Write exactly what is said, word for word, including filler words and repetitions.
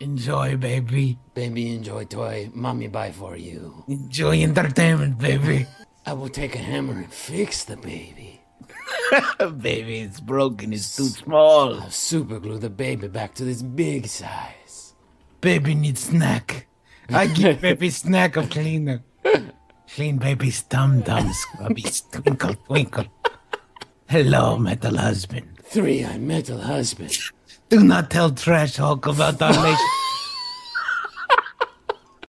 Enjoy, baby. Baby, enjoy toy. Mommy buy for you. Enjoy entertainment, baby. I will take a hammer and fix the baby. Baby, it's broken. It's too small. I'll super glue the baby back to this big size. Baby needs snack. I give baby snack of cleaner. Clean baby's dum-dum, scrubby, twinkle, twinkle. Hello, metal husband. Three-eyed metal husband. Do not tell Trash Hulk about our relationship.